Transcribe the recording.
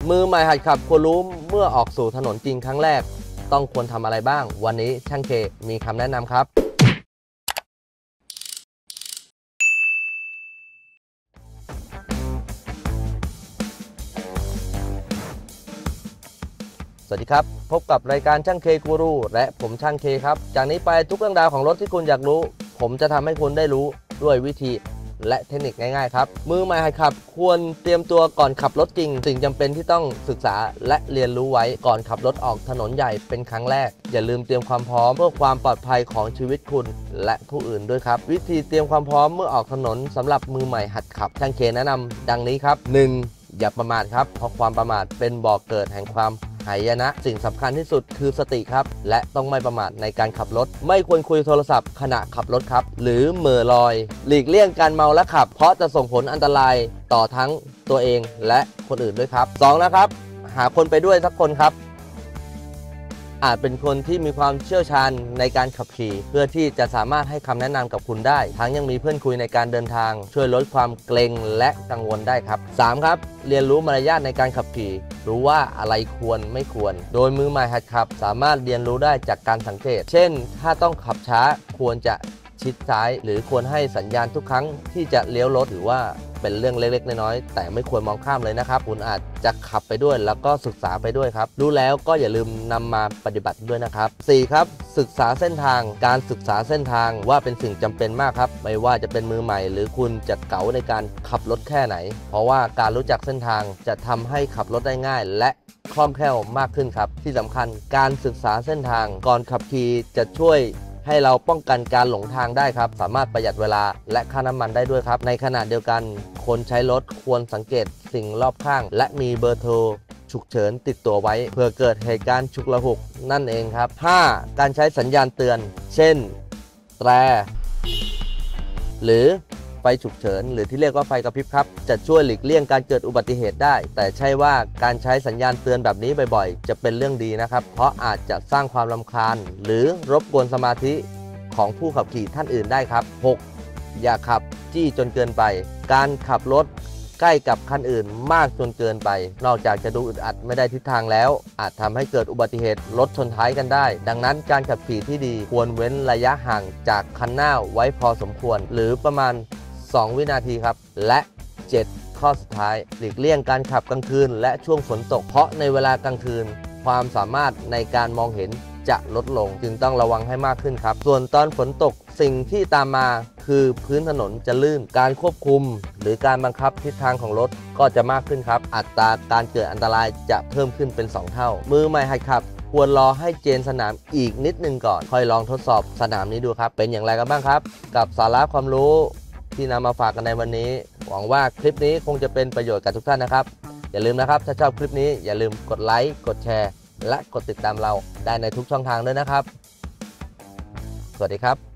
มือใหม่หัดขับควรรู้เมื่อออกสู่ถนนจริงครั้งแรกต้องควรทำอะไรบ้างวันนี้ช่างเคมีคำแนะนำครับสวัสดีครับพบกับรายการช่างเคกูรูและผมช่างเคครับจากนี้ไปทุกเรื่องราวของรถที่คุณอยากรู้ผมจะทำให้คุณได้รู้ด้วยวิธีและเทคนิคง่ายๆครับมือใหม่หัดขับควรเตรียมตัวก่อนขับรถจริงสิ่งจำเป็นที่ต้องศึกษาและเรียนรู้ไว้ก่อนขับรถออกถนนใหญ่เป็นครั้งแรกอย่าลืมเตรียมความพร้อมเพื่อความปลอดภัยของชีวิตคุณและผู้อื่นด้วยครับวิธีเตรียมความพร้อมเมื่อออกถนนสำหรับมือใหม่หัดขับช่างเคแนะนำดังนี้ครับ 1. อย่าประมาทครับเพราะความประมาทเป็นบ่อกเกิดแห่งความหายนะสิ่งสำคัญที่สุดคือสติครับและต้องไม่ประมาทในการขับรถไม่ควรคุยโทรศัพท์ขณะขับรถครับหรือเหม่อลอยหลีกเลี่ยงการเมาและขับเพราะจะส่งผลอันตรายต่อทั้งตัวเองและคนอื่นด้วยครับ 2. นะครับหาคนไปด้วยสักคนครับอาจเป็นคนที่มีความเชี่ยวชาญในการขับขี่เพื่อที่จะสามารถให้คำแนะนำกับคุณได้ทั้งยังมีเพื่อนคุยในการเดินทางช่วยลดความเกรงและกังวลได้ครับ 3. ครับเรียนรู้มารยาทในการขับขี่รู้ว่าอะไรควรไม่ควรโดยมือใหม่หัดขับสามารถเรียนรู้ได้จากการสังเกตเช่นถ้าต้องขับช้าควรจะชิดซ้ายหรือควรให้สัญญาณทุกครั้งที่จะเลี้ยวรถหรือว่าเป็นเรื่องเล็กๆน้อยๆแต่ไม่ควรมองข้ามเลยนะครับคุณอาจจะขับไปด้วยแล้วก็ศึกษาไปด้วยครับรู้แล้วก็อย่าลืมนำมาปฏิบัติด้วยนะครับ 4. ครับศึกษาเส้นทางการศึกษาเส้นทางว่าเป็นสิ่งจำเป็นมากครับไม่ว่าจะเป็นมือใหม่หรือคุณจะเก๋าในการขับรถแค่ไหนเพราะว่าการรู้จักเส้นทางจะทำให้ขับรถได้ง่ายและคล่องแคล่วมากขึ้นครับที่สำคัญการศึกษาเส้นทางก่อนขับขี่จะช่วยให้เราป้องกันการหลงทางได้ครับสามารถประหยัดเวลาและค่าน้ำมันได้ด้วยครับในขณะเดียวกันคนใช้รถควรสังเกตสิ่งรอบข้างและมีเบอร์โทรฉุกเฉินติดตัวไว้เพื่อเกิดเหตุการณ์ฉุกละหุกนั่นเองครับ 5. การใช้สัญญาณเตือนเช่นแตรหรือไฟฉุกเฉินหรือที่เรียกว่าไฟกระพริบครับจะช่วยหลีกเลี่ยงการเกิดอุบัติเหตุได้แต่ใช่ว่าการใช้สัญญาณเตือนแบบนี้บ่อยๆจะเป็นเรื่องดีนะครับเพราะอาจจะสร้างความรำคาญหรือรบกวนสมาธิของผู้ขับขี่ท่านอื่นได้ครับ 6. อย่าขับจี้จนเกินไปการขับรถใกล้กับคันอื่นมากจนเกินไปนอกจากจะดูอึดอัดไม่ได้ทิศทางแล้วอาจทำให้เกิดอุบัติเหตุรถชนท้ายกันได้ดังนั้นการขับขี่ที่ดีควรเว้นระยะห่างจากคันหน้าไว้พอสมควรหรือประมาณ2 วินาทีครับและ 7. ข้อสุดท้ายหลีกเลี่ยงการขับกลางคืนและช่วงฝนตกเพราะในเวลากลางคืนความสามารถในการมองเห็นจะลดลงจึงต้องระวังให้มากขึ้นครับส่วนตอนฝนตกสิ่งที่ตามมาคือพื้นถนนจะลื่นการควบคุมหรือการบังคับทิศทางของรถก็จะมากขึ้นครับอัตราการเกิดอันตรายจะเพิ่มขึ้นเป็น2 เท่ามือใหม่หัดขับควรรอให้เจนสนามอีกนิดนึงก่อนค่อยลองทดสอบสนามนี้ดูครับเป็นอย่างไรกันบ้างครับกับสาระความรู้ที่นำมาฝากกันในวันนี้หวังว่าคลิปนี้คงจะเป็นประโยชน์กับทุกท่านนะครับอย่าลืมนะครับถ้าชอบคลิปนี้อย่าลืมกดไลค์กดแชร์และกดติดตามเราได้ในทุกช่องทางด้วยนะครับสวัสดีครับ